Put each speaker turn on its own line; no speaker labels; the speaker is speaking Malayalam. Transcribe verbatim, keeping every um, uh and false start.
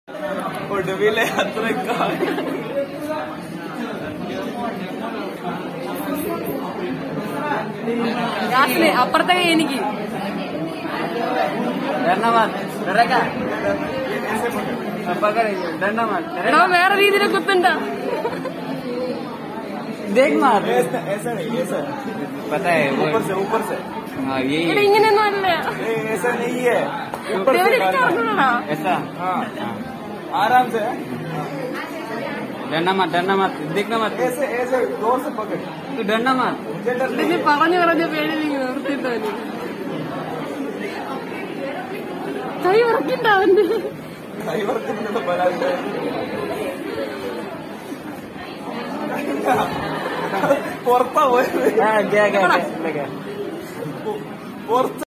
ഒടുവിലെ അത്രക്കാൾ
യാസിന് അപ്പുറത്തെ കൈ എനിക്ക് എടാ വേറെ രീതിയിൽ കുത്തണ്ട
देख मार
ऐसा नहीं ऐसा
पता है वो
ऊपर से ऊपर से
हाँ यही
ഇവിടെ ഇങ്ങനെയൊന്നും അല്ല
नहीं ऐसा नहीं है ऊपर से
അറിഞ്ഞൂടാ
ऐसा
हाँ आराम से
डरना मत डरना मत देखना मत
ऐसे ऐसे जोर से पकड़
तू डरना मत
मुझे डर नहीं
ഇത് പറഞ്ഞു പറഞ്ഞ പേര് നിർത്തിയിട്ടവന് കൈ ഉറക്കിണ്ടാവന്റെ
कई बार तुमने बना दिया പുറത്താ പോയത്
क्या क्या क्या क्या
പുറത്ത്